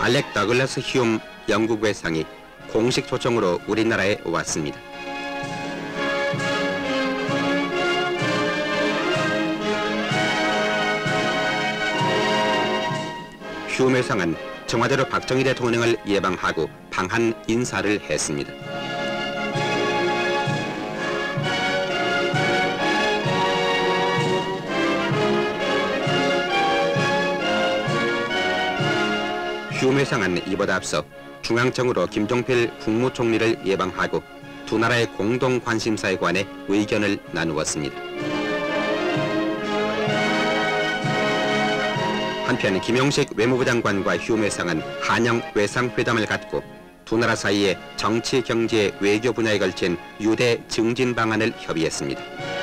알렉 더글라스 휴움 영국 외상이 공식 초청으로 우리나라에 왔습니다. 휴움 외상은 청와대로 박정희 대통령을 예방하고 방한 인사를 했습니다. 휴움 회상은 이보다 앞서 중앙청으로 김종필 국무총리를 예방하고 두 나라의 공동 관심사에 관해 의견을 나누었습니다. 한편 김용식 외무부 장관과 휴움 회상은 한영 외상회담을 갖고 두 나라 사이에 정치, 경제, 외교 분야에 걸친 유대 증진 방안을 협의했습니다.